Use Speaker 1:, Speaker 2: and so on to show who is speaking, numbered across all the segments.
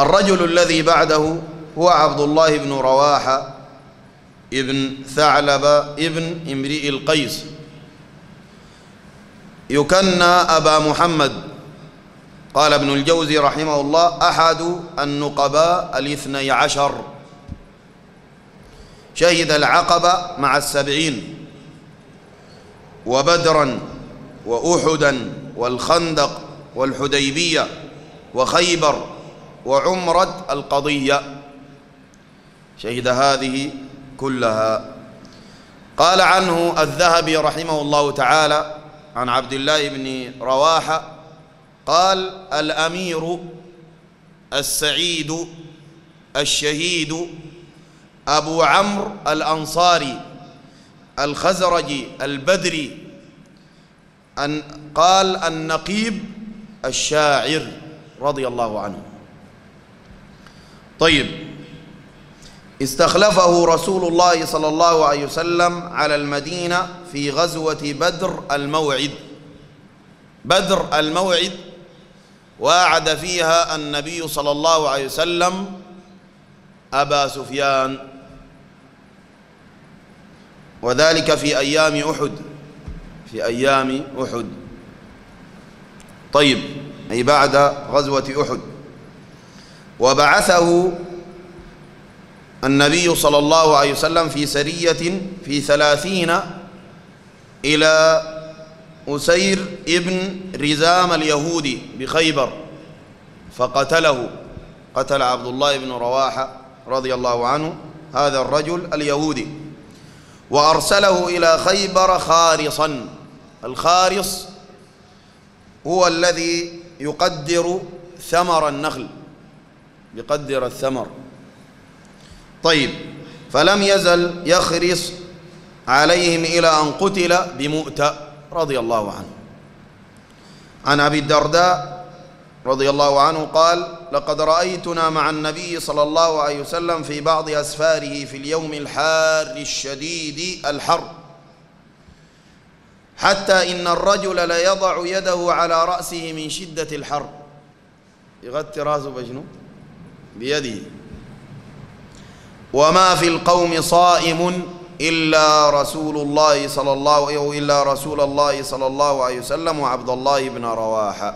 Speaker 1: الرجل الذي بعده هو عبد الله بن رواحة ابن ثعلبة ابن امرئ القيس، يكنى أبا محمد. قال ابن الجوزي رحمه الله: أحد النقباء 12، شهد العقبة مع 70 وبدرا وأحدا والخندق والحديبية وخيبر وعمرة القضية، شهد هذه كلها. قال عنه الذهبي رحمه الله تعالى عن عبد الله بن رواحة قال: الأمير السعيد الشهيد أبو عمرو الأنصاري الخزرجي البدري، قال: النقيب الشاعر رضي الله عنه. طيب، استخلفه رسول الله صلى الله عليه وسلم على المدينة في غزوة بدر الموعد. بدر الموعد واعد فيها النبي صلى الله عليه وسلم أبا سفيان، وذلك في أيام أحد، في أيام أحد. طيب، أي بعد غزوة أحد. وبعثه النبي صلى الله عليه وسلم في سرية في 30 إلى أسير ابن رزام اليهودي بخيبر فقتله، قتل عبد الله بن رواحة رضي الله عنه هذا الرجل اليهودي، وأرسله إلى خيبر خارصا. الخارص هو الذي يقدر ثمر النخل، يقدر الثمر. طيب، فلم يزل يخرص عليهم إلى أن قتل بمؤتة رضي الله عنه. عن أبي الدرداء رضي الله عنه قال: لقد رأيتنا مع النبي صلى الله عليه وسلم في بعض أسفاره في اليوم الحار الشديد الحر، حتى إن الرجل ليضع يده على رأسه من شدة الحر، يغطي رأسه بشنو؟ بيده. وما في القوم صائم إلا رسول الله صلى الله عليه وسلم وعبد الله بن رواحة.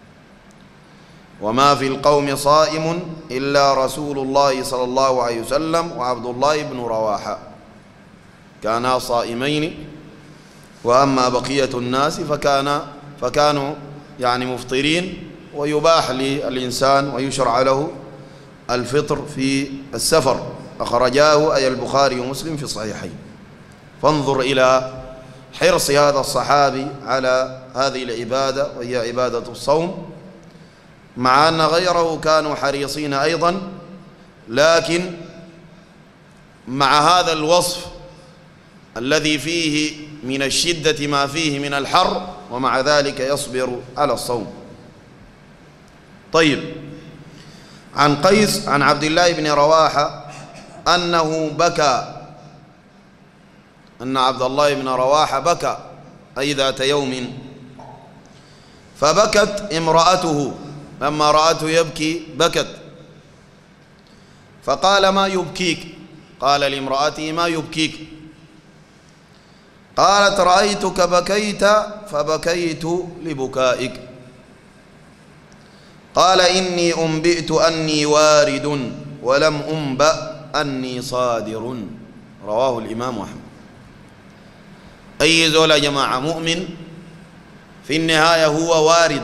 Speaker 1: وما في القوم صائم إلا رسول الله صلى الله عليه وسلم وعبد الله بن رواحة، كانا صائمين، وأما بقية الناس فكانوا يعني مفطرين، ويباح للإنسان ويشرع له الفطر في السفر. أخرجاه أي البخاري ومسلم في الصحيحين. فانظر إلى حرص هذا الصحابي على هذه العبادة، وهي عبادة الصوم، مع أن غيره كانوا حريصين أيضا، لكن مع هذا الوصف الذي فيه من الشدة ما فيه من الحر، ومع ذلك يصبر على الصوم. طيب، عن قيس عن عبد الله بن رواحة أنه بكى، أن عبد الله بن رواحة بكى أي ذات يوم، فبكت امرأته، لما رأته يبكي بكت، فقال: ما يبكيك؟ قال لامرأته: ما يبكيك؟ قالت: رأيتك بكيت فبكيت لبكائك. قال: إني أنبئت أني وارد ولم أنبأ أني صادر. رواه الإمام أحمد. أي زول يا جماعة مؤمن في النهاية هو وارد،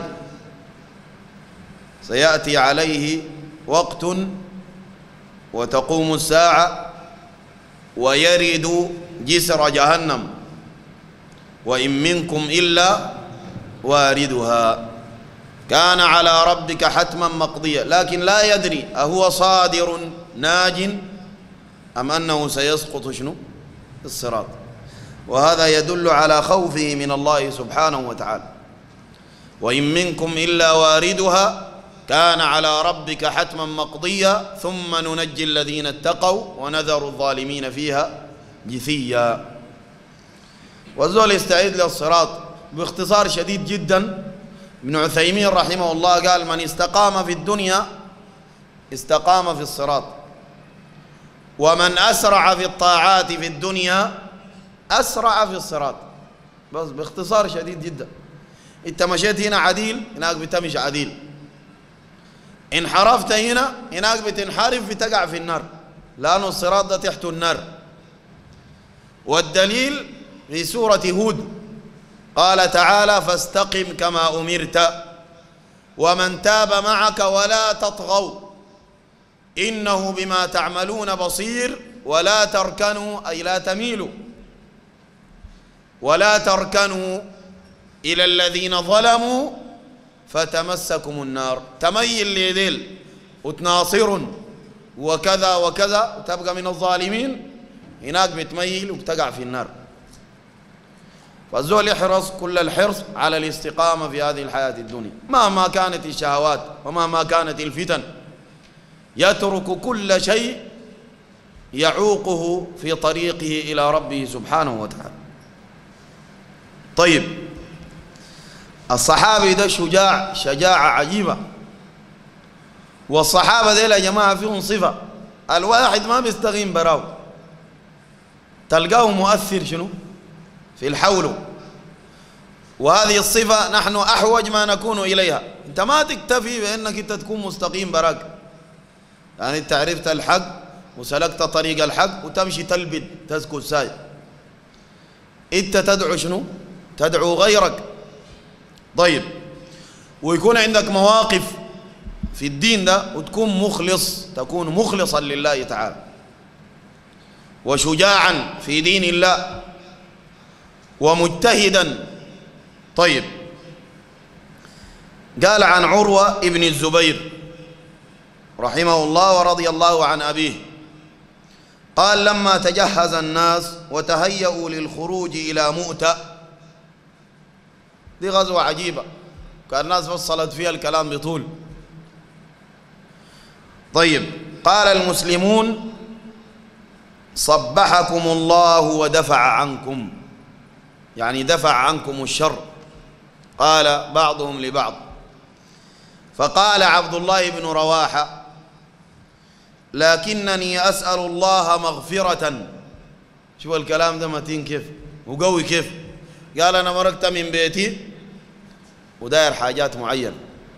Speaker 1: سيأتي عليه وقت وتقوم الساعة ويرد جسر جهنم، وإن منكم إلا واردها، كان على ربك حتما مقضيا، لكن لا يدري أهو صادر ناج أم أنه سيسقط شنو؟ الصراط. وهذا يدل على خوفه من الله سبحانه وتعالى. وإن منكم إلا واردها كان على ربك حتما مقضيا ثم ننجي الذين اتقوا ونذر الظالمين فيها جثيا. والزول يستعيد للصراط باختصار شديد جدا. ابن عثيمين رحمه الله قال: من استقام في الدنيا استقام في الصراط. ومن أسرع في الطاعات في الدنيا أسرع في الصراط. بس باختصار شديد جدا، انت مشيت هنا عديل، هناك بتمشي عديل. انحرفت هنا، هناك بتنحرف بتقع في النار، لأنه الصراط ده تحت النار. والدليل في سورة هود قال تعالى: فاستقم كما أمرت ومن تاب معك ولا تطغوا إنه بما تعملون بصير ولا تركنوا، أي لا تميلوا، ولا تركنوا إلى الذين ظلموا فتمسكم النار. تميل ليديل وتناصر وكذا وكذا وتبقى من الظالمين، هناك بتميل وبتقع في النار. فالزول يحرص كل الحرص على الاستقامة في هذه الحياة الدنيا، مهما كانت الشهوات ومهما كانت الفتن، يترك كل شيء يعوقه في طريقه إلى ربه سبحانه وتعالى. طيب، الصحابي ده شجاع شجاعة عجيبة. والصحابة ديل يا جماعة فيهم صفة، الواحد ما بيستقيم براو، تلقاه مؤثر شنو في الحول. وهذه الصفة نحن أحوج ما نكون إليها. أنت ما تكتفي بأنك أنت تكون مستقيم براك، يعني أنت عرفت الحق وسلكت طريق الحق وتمشي تلبد تسكت ساي، أنت تدعو شنو؟ تدعو غيرك. طيب، ويكون عندك مواقف في الدين ده وتكون مخلص، تكون مخلصا لله تعالى وشجاعا في دين الله ومجتهدا. طيب، قال عن عروة ابن الزبير رحمه الله ورضي الله عن أبيه قال: لما تجهز الناس وتهيأوا للخروج إلى مؤتة، دي غزوة عجيبة كان الناس فصلت فيها الكلام بطول. طيب، قال المسلمون: صبحكم الله ودفع عنكم، يعني دفع عنكم الشر. قال بعضهم لبعض، فقال عبد الله بن رواحة: لكنني أسأل الله مغفرة. شوف الكلام ده متين كيف وقوي كيف. قال: أنا مرقت من بيتي وداير حاجات معينة،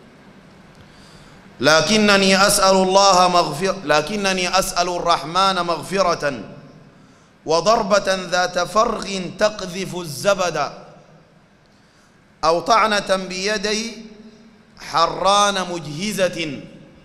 Speaker 1: لكنني أسأل الرحمن مغفرة وضربة ذات فرغ تقذف الزبد، أو طعنة بيدي حران مجهزة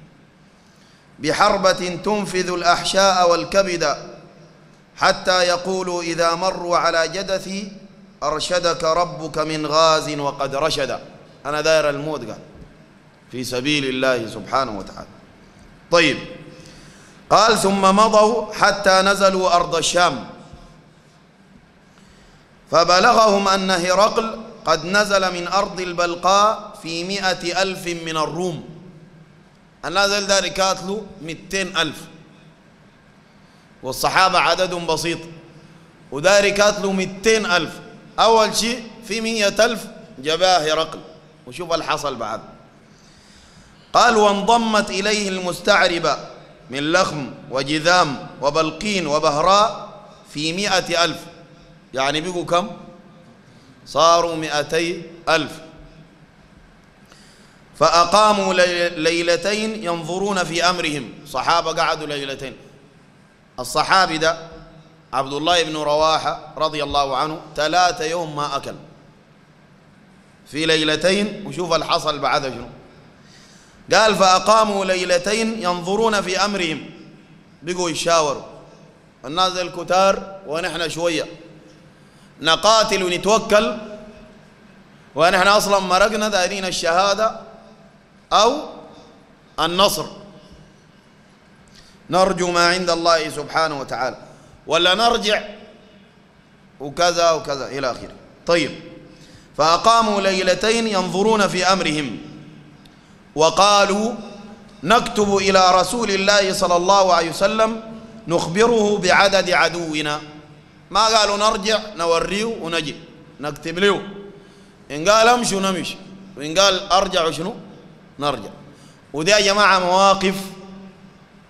Speaker 1: بحربة تنفذ الأحشاء والكبد، حتى يقولوا إذا مروا على جدثي: أرشدك ربك من غاز وقد رشد. أنا داير الموت قال في سبيل الله سبحانه وتعالى. طيب، قال: ثم مضوا حتى نزلوا أرض الشام، فبلغهم أن هرقل قد نزل من أرض البلقاء في 100,000 من الروم. النازل ده ركاتله 200,000، والصحابة عددهم بسيط، وده ركاتله 200,000. أول شيء في 100,000 جباه هرقل، وشوف الحصل بعد. قال: وانضمت إليه المستعربة من لخم وجذام وبلقين وبهراء في 100,000، يعني بقوا كم؟ صاروا 200,000. فأقاموا ليلتين ينظرون في أمرهم. صحابة قعدوا ليلتين. الصحابي ده عبد الله بن رواحة رضي الله عنه 3 يوم ما أكل في ليلتين، وشوف الحصل بعد شنو. قال: فأقاموا ليلتين ينظرون في أمرهم، بقوا يشاوروا، الناس الكتار ونحن شوية، نقاتل ونتوكل ونحن أصلا مرقنا دارين الشهادة أو النصر، نرجو ما عند الله سبحانه وتعالى، ولا نرجع وكذا وكذا إلى آخره. طيب، فأقاموا ليلتين ينظرون في أمرهم، وقالوا: نكتب إلى رسول الله صلى الله عليه وسلم نخبره بعدد عدونا. ما قالوا نرجع نوريه ونجي، نكتب له، إن قال امشوا نمشي، وإن قال أرجعوا شنو نرجع. ودي يا جماعة مواقف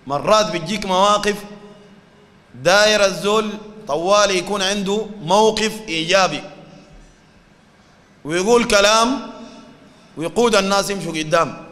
Speaker 1: مرات بتجيك مواقف داير الزول طوالي يكون عنده موقف إيجابي ويقول كلام ويقود الناس يمشوا قدام.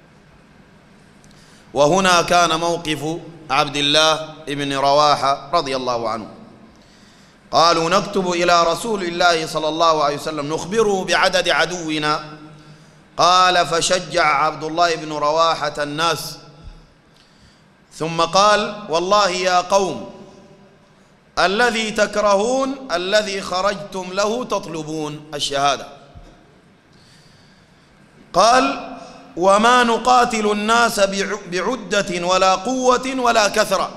Speaker 1: وهنا كان موقف عبد الله بن رواحة رضي الله عنه. قالوا نكتب إلى رسول الله صلى الله عليه وسلم نخبره بعدد عدونا. قال فشجع عبد الله بن رواحة الناس ثم قال والله يا قوم الذي تكرهون الذي خرجتم له تطلبون الشهادة. قال وما نقاتل الناس بعدة ولا قوة ولا كثرة،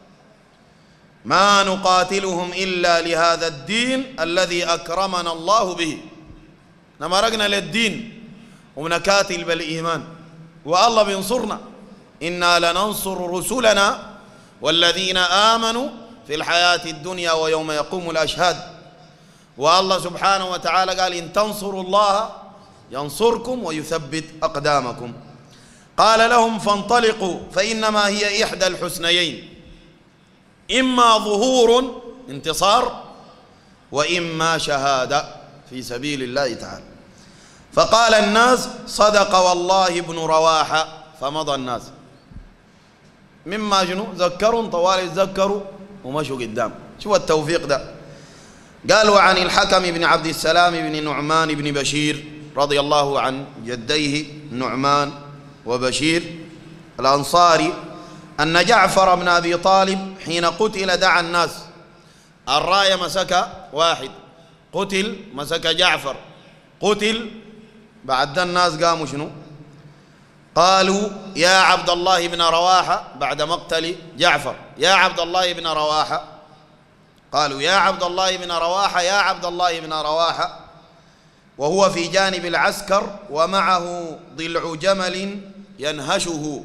Speaker 1: ما نقاتلهم إلا لهذا الدين الذي أكرمنا الله به. نمرقنا للدين ونكاتل بالإيمان والله بينصرنا. إنا لننصر رسلنا والذين آمنوا في الحياة الدنيا ويوم يقوم الأشهاد. والله سبحانه وتعالى قال إن تنصروا الله ينصركم ويثبت أقدامكم. قال لهم فانطلقوا فإنما هي إحدى الحسنيين، إما ظهور انتصار وإما شهادة في سبيل الله تعالى. فقال الناس صدق والله ابن رواحة، فمضى الناس مما شنو ذكروا طوال يتذكروا ومشوا قدام. شو التوفيق ده. قال وعن الحكم بن عبد السلام بن نعمان بن بشير رضي الله عن جديه نعمان وبشير الأنصاري أن جعفر بن أبي طالب حين قتل دعا الناس. الراية مسك واحد، قتل مسك جعفر، قتل بعد الناس قاموا شنو قالوا يا عبد الله بن رواحة بعد مقتل جعفر، يا عبد الله بن رواحة، قالوا يا عبد الله بن رواحة يا عبد الله بن رواحة، وهو في جانب العسكر ومعه ضلع جمل ينهشه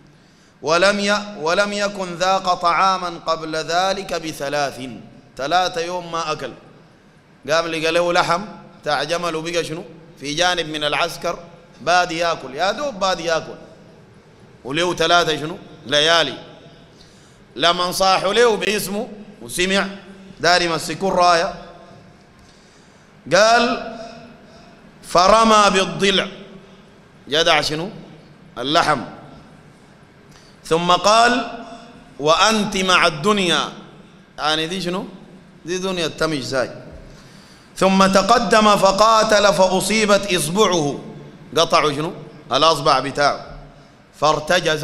Speaker 1: ولم يكن ذاق طعاما قبل ذلك ثلاثة يوم ما أكل. قام لقى له لحم تاع جمل وبقى شنو في جانب من العسكر بادي ياكل، يا دوب بادي ياكل، وله 3 شنو ليالي. لما صاحوا له باسمه وسمع داري مسكوا الرايه قال فرمى بالضلع جدع شنو اللحم، ثم قال وأنت مع الدنيا، يعني دي شنو دي دنيا التمش زاي. ثم تقدم فقاتل فأصيبت إصبعه، قطعوا شنو الأصبع بتاعه فارتجز،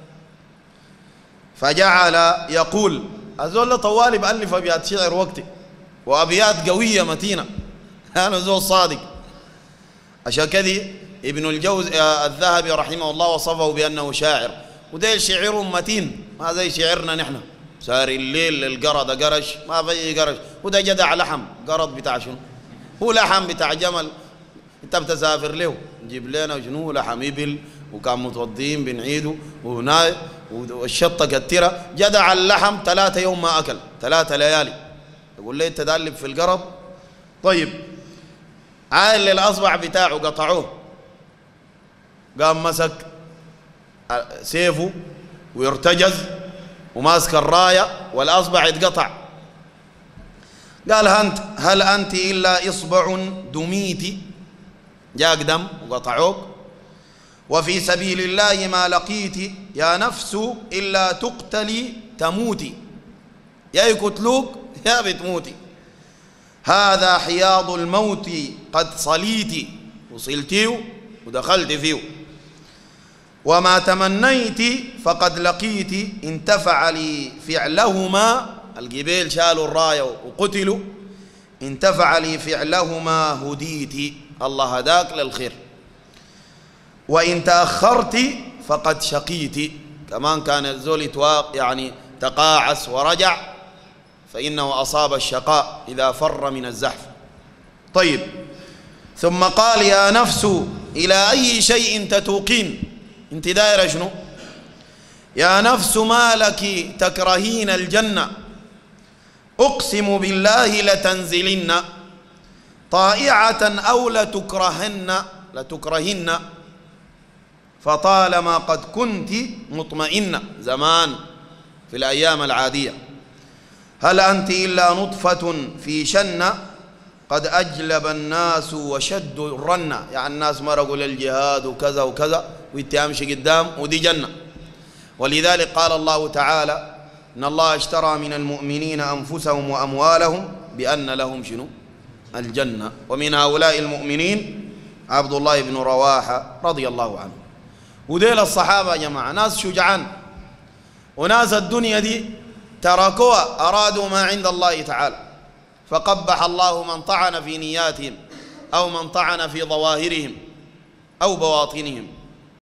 Speaker 1: فجعل يقول أزول طوالي بألف أبيات شعر وقتي وأبيات قوية متينة، أنا زول صادق. عشان كذي ابن الجوزي الذهبي رحمه الله وصفه بأنه شاعر، وده شعر متين ما زي شعرنا نحن ساري الليل القرد قرش ما في قرش، وده جدع لحم قرد بتاع شنو هو لحم بتاع جمل انت بتسافر له نجيب لنا شنو لحم إبل وكان متوضين بنعيده وهنا والشطة كتيرة، جدع اللحم 3 يوم ما أكل 3 ليالي. يقول لي انت دالب في القرب. طيب عائل للأصبع بتاعه قطعوه، قام مسك سيفه ويرتجز وماسك الراية والأصبع يتقطع. قال هل أنت إلا إصبع دميتي، جاك دم وقطعوك، وفي سبيل الله ما لقيت يا نفس إلا تقتلي تموتي، يا يقتلوك يا بتموتي، هذا حياض الموت قد صليتي، وصلتيه ودخلت فيه، وما تمنيت فقد لقيت إن تفعلي فعلهما، الجبال شالوا الراية وقتلوا، إن تفعلي فعلهما هديت، الله هداك للخير، وإن تأخرت فقد شقيت، كمان كان الزول يعني تقاعس ورجع فإنه أصاب الشقاء إذا فر من الزحف. طيب ثم قال يا نفس إلى أي شيء تتوقين، انت دايرة شنو؟ يا نفس ما لك تكرهين الجنة، أقسم بالله لتنزلن طائعة أو لتكرهن فطالما قد كنت مطمئنة زمان في الأيام العادية. هل أنت إلا نطفة في شنة قد أجلب الناس وشدوا الرنة، يعني الناس مرقوا للجهاد وكذا وكذا وانت امشي قدام ودي جنة. ولذلك قال الله تعالى إن الله اشترى من المؤمنين أنفسهم وأموالهم بأن لهم شنو؟ الجنة. ومن هؤلاء المؤمنين عبد الله بن رواحة رضي الله عنه. وديل الصحابة يا جماعة ناس شجعان، وناس الدنيا دي تركوها أرادوا ما عند الله تعالى، فقبح الله من طعن في نياتهم أو من طعن في ظواهرهم أو بواطنهم.